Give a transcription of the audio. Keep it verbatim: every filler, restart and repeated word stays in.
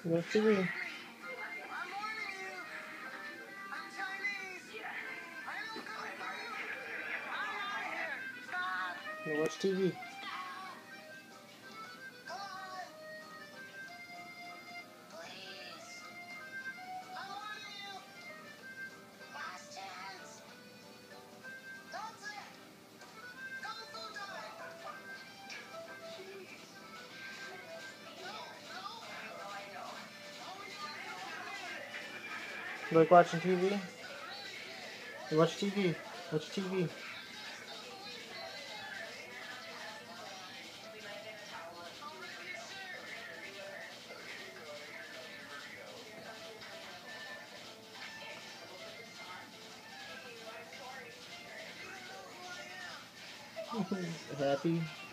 You watch T V. You watch T V. You like watching T V? You watch T V. Watch T V. Happy.